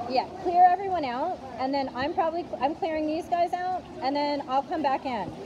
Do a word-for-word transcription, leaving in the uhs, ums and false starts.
Yeah, clear everyone out, and then I'm probably I'm clearing these guys out, and then I'll come back in.